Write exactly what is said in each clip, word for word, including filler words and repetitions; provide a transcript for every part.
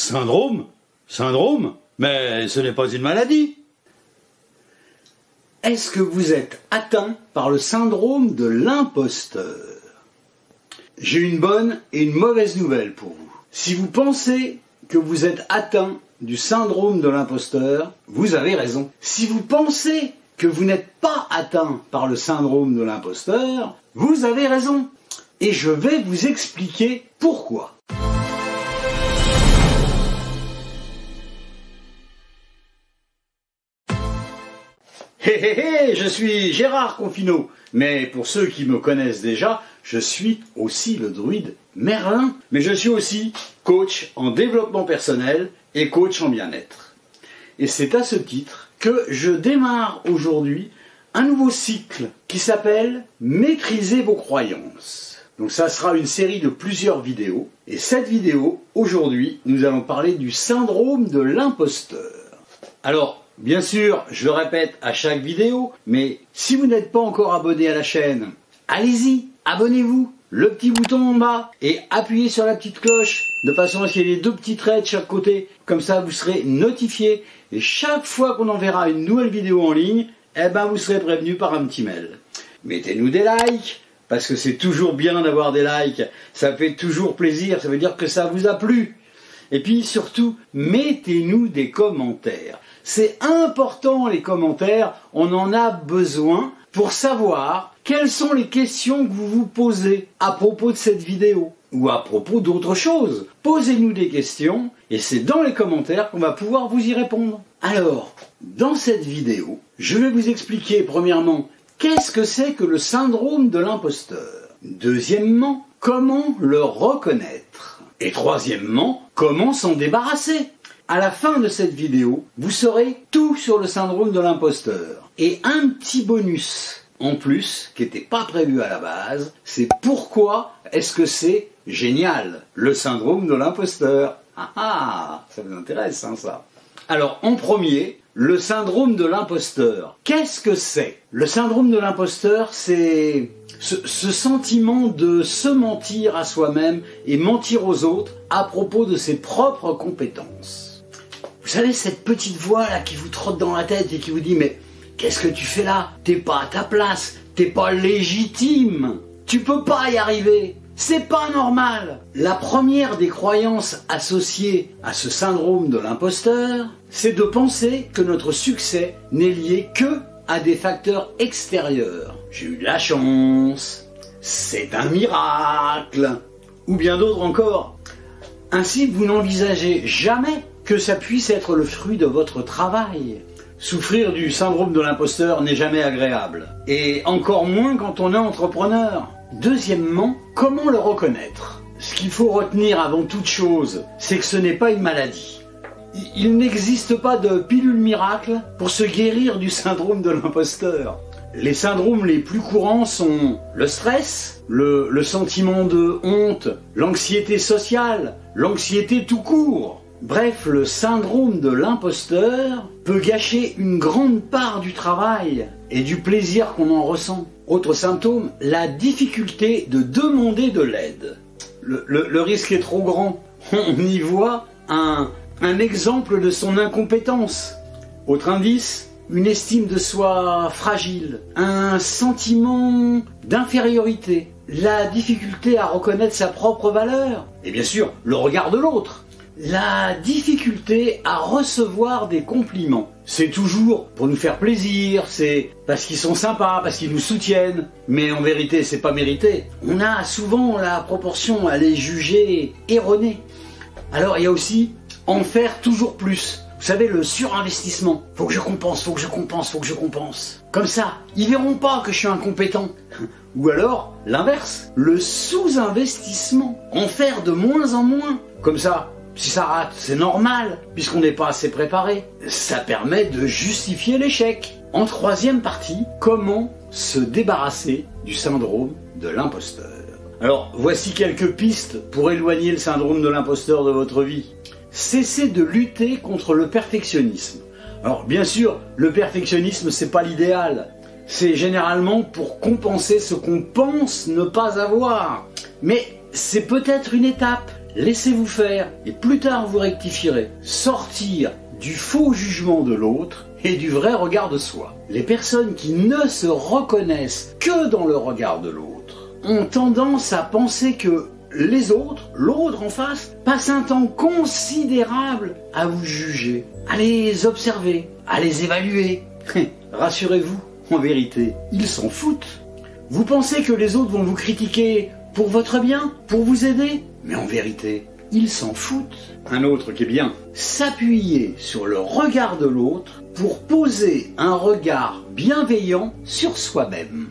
Syndrome? Syndrome? Mais ce n'est pas une maladie. Est-ce que vous êtes atteint par le syndrome de l'imposteur? J'ai une bonne et une mauvaise nouvelle pour vous. Si vous pensez que vous êtes atteint du syndrome de l'imposteur, vous avez raison. Si vous pensez que vous n'êtes pas atteint par le syndrome de l'imposteur, vous avez raison. Et je vais vous expliquer pourquoi. Hé hé hé, je suis Gérard Confineau, mais pour ceux qui me connaissent déjà, je suis aussi le druide Merlin, mais je suis aussi coach en développement personnel et coach en bien-être. Et c'est à ce titre que je démarre aujourd'hui un nouveau cycle qui s'appelle « Maîtriser vos croyances ». Donc ça sera une série de plusieurs vidéos, et cette vidéo, aujourd'hui, nous allons parler du syndrome de l'imposteur. Alors, bien sûr, je le répète à chaque vidéo, mais si vous n'êtes pas encore abonné à la chaîne, allez-y, abonnez-vous, le petit bouton en bas, et appuyez sur la petite cloche, de façon à ce qu'il y ait les deux petits traits de chaque côté, comme ça vous serez notifié, et chaque fois qu'on enverra une nouvelle vidéo en ligne, eh ben vous serez prévenu par un petit mail. Mettez-nous des likes, parce que c'est toujours bien d'avoir des likes, ça fait toujours plaisir, ça veut dire que ça vous a plu. Et puis surtout, mettez-nous des commentaires. C'est important les commentaires, on en a besoin pour savoir quelles sont les questions que vous vous posez à propos de cette vidéo ou à propos d'autres choses. Posez-nous des questions et c'est dans les commentaires qu'on va pouvoir vous y répondre. Alors, dans cette vidéo, je vais vous expliquer premièrement qu'est-ce que c'est que le syndrome de l'imposteur. Deuxièmement, comment le reconnaître. Et troisièmement, comment s'en débarrasser. À la fin de cette vidéo, vous saurez tout sur le syndrome de l'imposteur. Et un petit bonus en plus, qui n'était pas prévu à la base, c'est pourquoi est-ce que c'est génial, le syndrome de l'imposteur. Ah ah, ça vous intéresse hein, ça. Alors en premier, le syndrome de l'imposteur. Qu'est-ce que c'est? Le syndrome de l'imposteur, c'est ce, ce sentiment de se mentir à soi-même et mentir aux autres à propos de ses propres compétences. Vous savez, cette petite voix là qui vous trotte dans la tête et qui vous dit « Mais qu'est-ce que tu fais là? T'es pas à ta place, t'es pas légitime, tu peux pas y arriver, c'est pas normal !» La première des croyances associées à ce syndrome de l'imposteur, c'est de penser que notre succès n'est lié que à des facteurs extérieurs. J'ai eu de la chance, c'est un miracle, ou bien d'autres encore. Ainsi, vous n'envisagez jamais que ça puisse être le fruit de votre travail. Souffrir du syndrome de l'imposteur n'est jamais agréable, et encore moins quand on est entrepreneur. Deuxièmement, comment le reconnaître? Ce qu'il faut retenir avant toute chose, c'est que ce n'est pas une maladie. Il n'existe pas de pilule miracle pour se guérir du syndrome de l'imposteur. Les syndromes les plus courants sont le stress, le, le sentiment de honte, l'anxiété sociale, l'anxiété tout court. Bref, le syndrome de l'imposteur peut gâcher une grande part du travail et du plaisir qu'on en ressent. Autre symptôme, la difficulté de demander de l'aide. Le, le, le risque est trop grand. On y voit un, un exemple de son incompétence. Autre indice, une estime de soi fragile, un sentiment d'infériorité, la difficulté à reconnaître sa propre valeur, et bien sûr, le regard de l'autre. La difficulté à recevoir des compliments. C'est toujours pour nous faire plaisir, c'est parce qu'ils sont sympas, parce qu'ils nous soutiennent, mais en vérité c'est pas mérité. On a souvent la proportion à les juger erronés. Alors il y a aussi en faire toujours plus. Vous savez, le surinvestissement. Faut que je compense, faut que je compense, faut que je compense. Comme ça, ils verront pas que je suis incompétent. Ou alors, l'inverse, le sous-investissement. En faire de moins en moins. Comme ça, si ça rate, c'est normal, puisqu'on n'est pas assez préparé. Ça permet de justifier l'échec. En troisième partie, comment se débarrasser du syndrome de l'imposteur. Alors, voici quelques pistes pour éloigner le syndrome de l'imposteur de votre vie. Cessez de lutter contre le perfectionnisme. Alors, bien sûr, le perfectionnisme, c'est pas l'idéal. C'est généralement pour compenser ce qu'on pense ne pas avoir. Mais c'est peut-être une étape. laissez-vous faire et plus tard vous rectifierez. Sortir du faux jugement de l'autre et du vrai regard de soi. Les personnes qui ne se reconnaissent que dans le regard de l'autre ont tendance à penser que les autres, l'autre en face, passent un temps considérable à vous juger, à les observer, à les évaluer. Rassurez-vous, en vérité, ils s'en foutent. Vous pensez que les autres vont vous critiquer pour votre bien, pour vous aider, mais en vérité, ils s'en foutent. Un autre qui est bien, s'appuyer sur le regard de l'autre pour poser un regard bienveillant sur soi-même.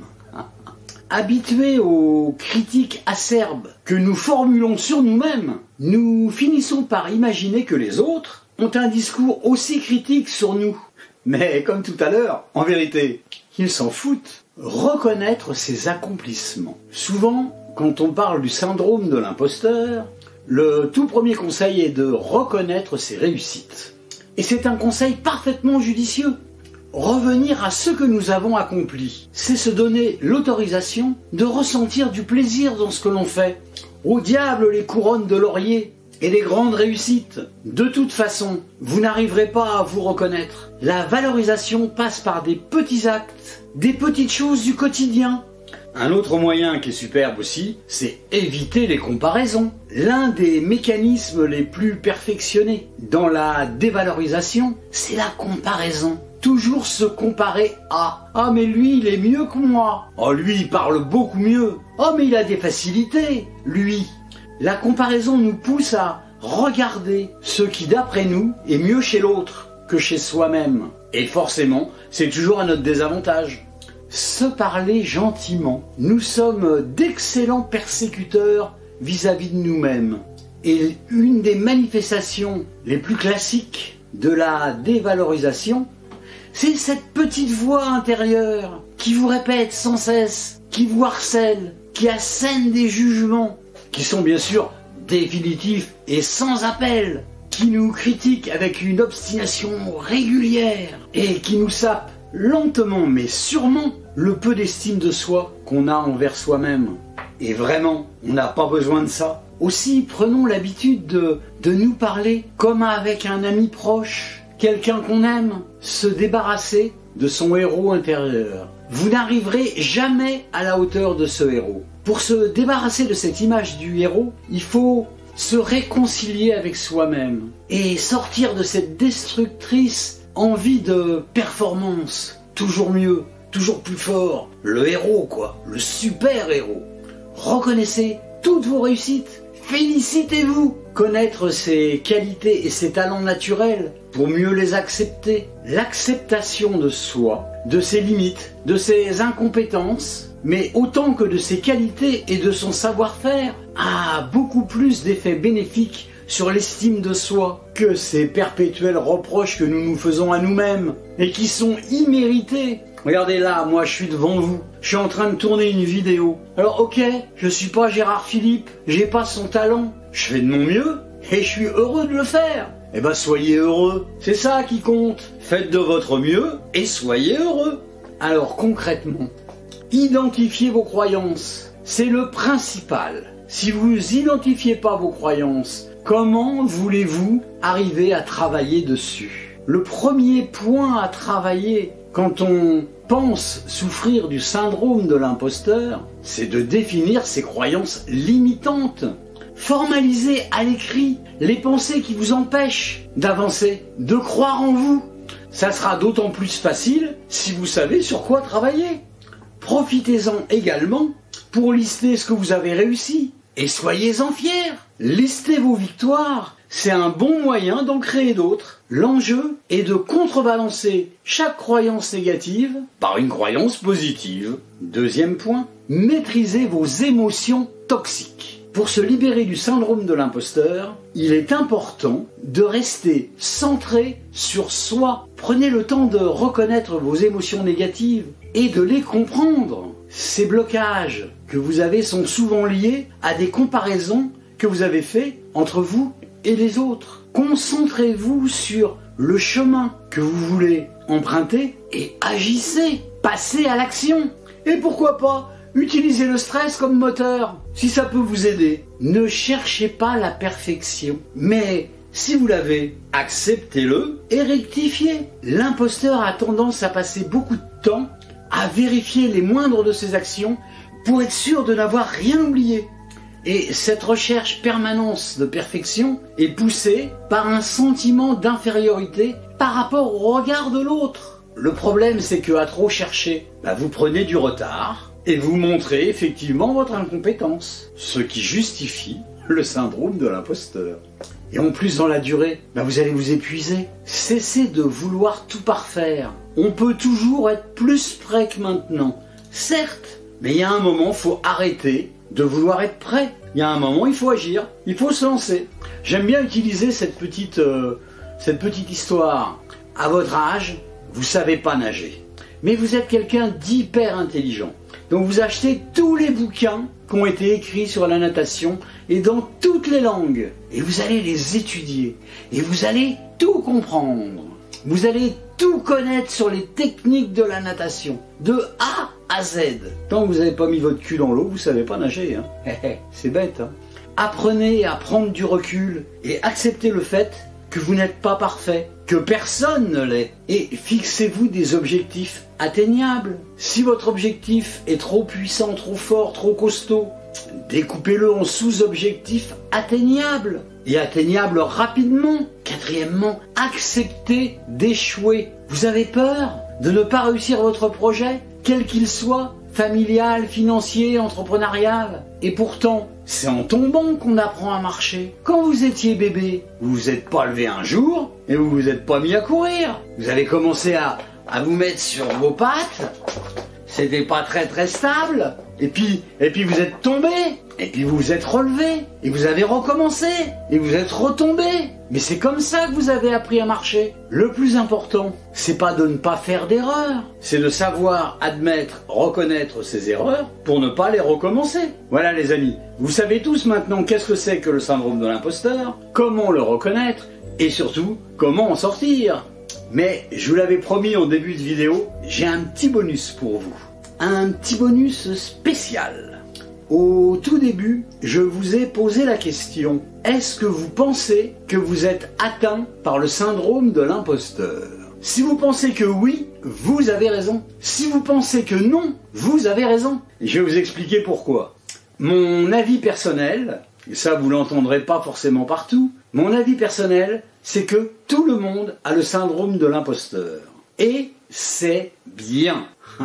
Habitués aux critiques acerbes que nous formulons sur nous-mêmes, nous finissons par imaginer que les autres ont un discours aussi critique sur nous. Mais comme tout à l'heure, en vérité, ils s'en foutent. Reconnaître ses accomplissements. Souvent, quand on parle du syndrome de l'imposteur, le tout premier conseil est de reconnaître ses réussites. Et c'est un conseil parfaitement judicieux. Revenir à ce que nous avons accompli, c'est se donner l'autorisation de ressentir du plaisir dans ce que l'on fait. Au diable les couronnes de laurier et les grandes réussites. De toute façon, vous n'arriverez pas à vous reconnaître. La valorisation passe par des petits actes, des petites choses du quotidien. Un autre moyen qui est superbe aussi, c'est éviter les comparaisons. L'un des mécanismes les plus perfectionnés dans la dévalorisation, c'est la comparaison. Toujours se comparer à « Ah mais lui il est mieux que moi !»« Oh lui il parle beaucoup mieux !»« Oh mais il a des facilités, lui !» La comparaison nous pousse à regarder ce qui d'après nous est mieux chez l'autre que chez soi-même. Et forcément, c'est toujours à notre désavantage. Se parler gentiment. Nous sommes d'excellents persécuteurs vis-à-vis de nous-mêmes. Et une des manifestations les plus classiques de la dévalorisation, c'est cette petite voix intérieure qui vous répète sans cesse, qui vous harcèle, qui assène des jugements, qui sont bien sûr définitifs et sans appel, qui nous critique avec une obstination régulière et qui nous sape lentement mais sûrement le peu d'estime de soi qu'on a envers soi-même. Et vraiment, on n'a pas besoin de ça. Aussi, prenons l'habitude de, de nous parler comme avec un ami proche, quelqu'un qu'on aime, se débarrasser de son héros intérieur. Vous n'arriverez jamais à la hauteur de ce héros. Pour se débarrasser de cette image du héros, il faut se réconcilier avec soi-même et sortir de cette destructrice envie de performance, toujours mieux, toujours plus fort, le héros quoi, le super héros. Reconnaissez toutes vos réussites, félicitez-vous. Connaître ses qualités et ses talents naturels pour mieux les accepter. L'acceptation de soi, de ses limites, de ses incompétences, mais autant que de ses qualités et de son savoir-faire, a beaucoup plus d'effets bénéfiques sur l'estime de soi que ces perpétuels reproches que nous nous faisons à nous-mêmes et qui sont immérités. Regardez là, moi je suis devant vous, je suis en train de tourner une vidéo. Alors ok, je suis pas Gérard Philippe, j'ai pas son talent, je fais de mon mieux et je suis heureux de le faire. Eh ben soyez heureux, c'est ça qui compte. Faites de votre mieux et soyez heureux. Alors concrètement, identifiez vos croyances, c'est le principal. Si vous n'identifiez pas vos croyances, comment voulez-vous arriver à travailler dessus? Le premier point à travailler quand on pense souffrir du syndrome de l'imposteur, c'est de définir ses croyances limitantes. Formalisez à l'écrit les pensées qui vous empêchent d'avancer, de croire en vous. Ça sera d'autant plus facile si vous savez sur quoi travailler. Profitez-en également pour lister ce que vous avez réussi et soyez-en fiers. Listez vos victoires, c'est un bon moyen d'en créer d'autres. L'enjeu est de contrebalancer chaque croyance négative par une croyance positive. Deuxième point, maîtrisez vos émotions toxiques. Pour se libérer du syndrome de l'imposteur, il est important de rester centré sur soi. Prenez le temps de reconnaître vos émotions négatives et de les comprendre. Ces blocages que vous avez sont souvent liés à des comparaisons que vous avez faites entre vous et les autres. Concentrez-vous sur le chemin que vous voulez emprunter et agissez, passez à l'action. Et pourquoi pas utilisez le stress comme moteur, si ça peut vous aider. Ne cherchez pas la perfection, mais si vous l'avez, acceptez-le et rectifiez. L'imposteur a tendance à passer beaucoup de temps à vérifier les moindres de ses actions pour être sûr de n'avoir rien oublié. Et cette recherche permanente de perfection est poussée par un sentiment d'infériorité par rapport au regard de l'autre. Le problème, c'est qu'à trop chercher, bah vous prenez du retard et vous montrez effectivement votre incompétence, ce qui justifie le syndrome de l'imposteur. Et en plus, dans la durée, bah vous allez vous épuiser. Cessez de vouloir tout parfaire. On peut toujours être plus prêt que maintenant, certes, mais il y a un moment, il faut arrêter de vouloir être prêt. Il y a un moment, il faut agir, il faut se lancer. J'aime bien utiliser cette petite, euh, cette petite histoire. À votre âge, vous savez pas nager, mais vous êtes quelqu'un d'hyper intelligent. Donc vous achetez tous les bouquins qui ont été écrits sur la natation et dans toutes les langues. Et vous allez les étudier. Et vous allez tout comprendre. Vous allez tout connaître sur les techniques de la natation. De A à Z. Tant que vous n'avez pas mis votre cul dans l'eau, vous ne savez pas nager. Hein. C'est bête. Hein. Apprenez à prendre du recul et acceptez le fait que vous n'êtes pas parfait, que personne ne l'est. Et fixez-vous des objectifs atteignables. Si votre objectif est trop puissant, trop fort, trop costaud, découpez-le en sous-objectifs atteignables. Et atteignables rapidement. Quatrièmement, acceptez d'échouer. Vous avez peur de ne pas réussir votre projet, quel qu'il soit, familial, financier, entrepreneurial. Et pourtant, c'est en tombant qu'on apprend à marcher. Quand vous étiez bébé, vous vous êtes pas levé un jour et vous vous êtes pas mis à courir. Vous avez commencé à, à vous mettre sur vos pattes. C'était pas très très stable. Et puis, et puis vous êtes tombé. Et puis vous vous êtes relevé. Et vous avez recommencé. Et vous êtes retombé. Mais c'est comme ça que vous avez appris à marcher. Le plus important, c'est pas de ne pas faire d'erreurs. C'est de savoir admettre, reconnaître ses erreurs pour ne pas les recommencer. Voilà les amis. Vous savez tous maintenant qu'est-ce que c'est que le syndrome de l'imposteur, comment le reconnaître et surtout comment en sortir. Mais je vous l'avais promis en début de vidéo, j'ai un petit bonus pour vous. Un petit bonus spécial. Au tout début, je vous ai posé la question, est-ce que vous pensez que vous êtes atteint par le syndrome de l'imposteur? Si vous pensez que oui, vous avez raison. Si vous pensez que non, vous avez raison. Et je vais vous expliquer pourquoi. Mon avis personnel, et ça vous l'entendrez pas forcément partout, mon avis personnel, c'est que tout le monde a le syndrome de l'imposteur. Et c'est bien.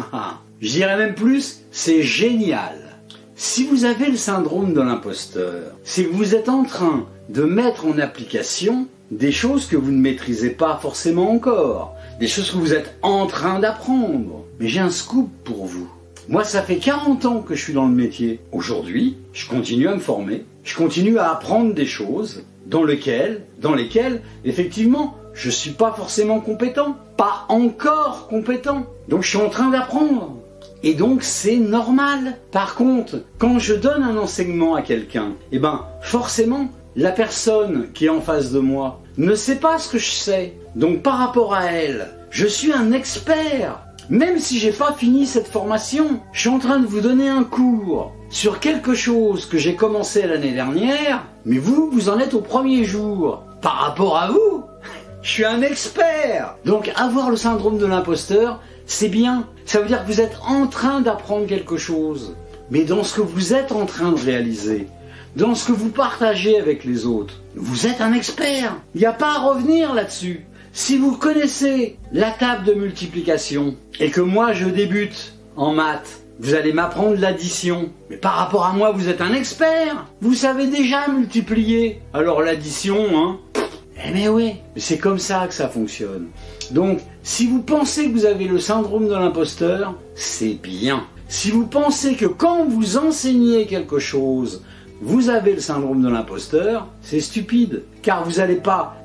Je dirais même plus, c'est génial. Si vous avez le syndrome de l'imposteur, c'est que vous êtes en train de mettre en application des choses que vous ne maîtrisez pas forcément encore, des choses que vous êtes en train d'apprendre. Mais j'ai un scoop pour vous. Moi, ça fait quarante ans que je suis dans le métier. Aujourd'hui, je continue à me former, je continue à apprendre des choses dans lesquelles, dans lesquelles, effectivement, je ne suis pas forcément compétent, pas encore compétent. Donc je suis en train d'apprendre. Et donc c'est normal. Par contre, quand je donne un enseignement à quelqu'un, eh ben forcément, la personne qui est en face de moi ne sait pas ce que je sais. Donc par rapport à elle, je suis un expert. Même si j'ai pas fini cette formation, je suis en train de vous donner un cours sur quelque chose que j'ai commencé l'année dernière, mais vous, vous en êtes au premier jour. Par rapport à vous, je suis un expert. Donc avoir le syndrome de l'imposteur, c'est bien. Ça veut dire que vous êtes en train d'apprendre quelque chose. Mais dans ce que vous êtes en train de réaliser, dans ce que vous partagez avec les autres, vous êtes un expert. Il n'y a pas à revenir là-dessus. Si vous connaissez la table de multiplication et que moi je débute en maths, vous allez m'apprendre l'addition. Mais par rapport à moi, vous êtes un expert. Vous savez déjà multiplier. Alors l'addition, hein, eh mais oui, c'est comme ça que ça fonctionne. Donc, si vous pensez que vous avez le syndrome de l'imposteur, c'est bien. Si vous pensez que quand vous enseignez quelque chose, vous avez le syndrome de l'imposteur, c'est stupide. Car vous n'allez pas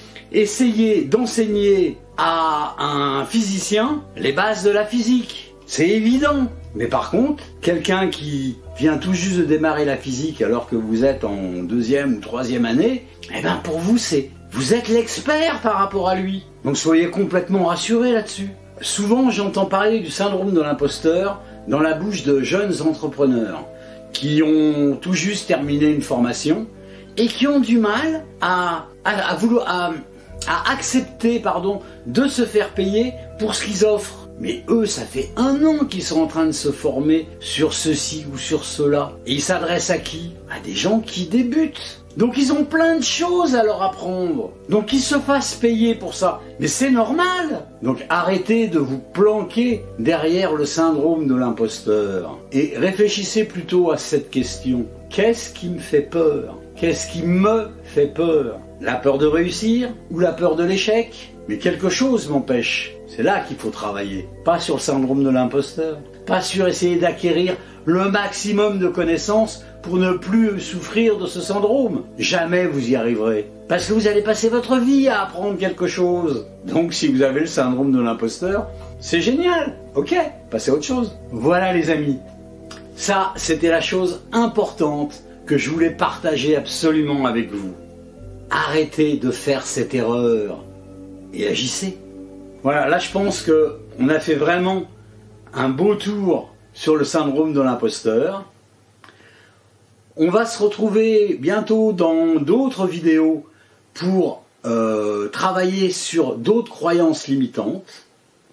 essayer d'enseigner à un physicien les bases de la physique. C'est évident. Mais par contre, quelqu'un qui vient tout juste de démarrer la physique alors que vous êtes en deuxième ou troisième année, eh ben pour vous, c'est vous êtes l'expert par rapport à lui. Donc soyez complètement rassurés là-dessus. souvent j'entends parler du syndrome de l'imposteur dans la bouche de jeunes entrepreneurs qui ont tout juste terminé une formation et qui ont du mal à, à, à, vouloir, à, à accepter pardon, de se faire payer pour ce qu'ils offrent. Mais eux, ça fait un an qu'ils sont en train de se former sur ceci ou sur cela. Et ils s'adressent à qui? À des gens qui débutent. Donc ils ont plein de choses à leur apprendre. Donc qu'ils se fassent payer pour ça. Mais c'est normal. Donc arrêtez de vous planquer derrière le syndrome de l'imposteur. Et réfléchissez plutôt à cette question. Qu'est-ce qui me fait peur? Qu'est-ce qui me fait peur? La peur de réussir ou la peur de l'échec? Mais quelque chose m'empêche. C'est là qu'il faut travailler. Pas sur le syndrome de l'imposteur. Pas sur essayer d'acquérir le maximum de connaissances pour ne plus souffrir de ce syndrome. Jamais vous y arriverez. Parce que vous allez passer votre vie à apprendre quelque chose. Donc si vous avez le syndrome de l'imposteur, c'est génial. Ok, passez à autre chose. Voilà les amis. Ça, c'était la chose importante que je voulais partager absolument avec vous. Arrêtez de faire cette erreur et agissez. Voilà, là je pense qu'on a fait vraiment un beau tour sur le syndrome de l'imposteur. On va se retrouver bientôt dans d'autres vidéos pour euh, travailler sur d'autres croyances limitantes.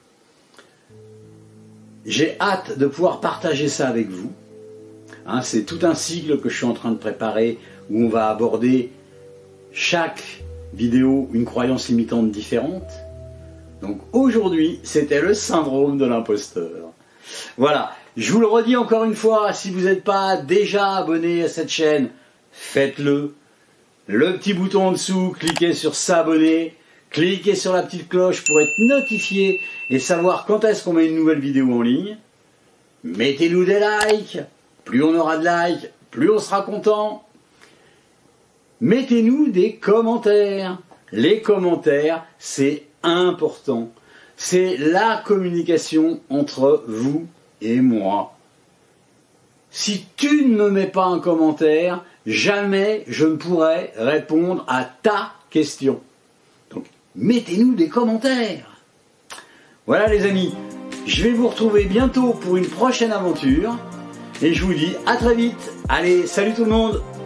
J'ai hâte de pouvoir partager ça avec vous. Hein, c'est tout un cycle que je suis en train de préparer où on va aborder chaque vidéo une croyance limitante différente. Donc aujourd'hui, c'était le syndrome de l'imposteur. Voilà, je vous le redis encore une fois, si vous n'êtes pas déjà abonné à cette chaîne, faites-le. Le petit bouton en dessous, cliquez sur s'abonner, cliquez sur la petite cloche pour être notifié et savoir quand est-ce qu'on met une nouvelle vidéo en ligne. Mettez-nous des likes, plus on aura de likes, plus on sera content. Mettez-nous des commentaires. Les commentaires, c'est important. C'est la communication entre vous et moi. Si tu ne me mets pas un commentaire, jamais je ne pourrai répondre à ta question. Donc, mettez-nous des commentaires. Voilà les amis, je vais vous retrouver bientôt pour une prochaine aventure. Et je vous dis à très vite. Allez, salut tout le monde!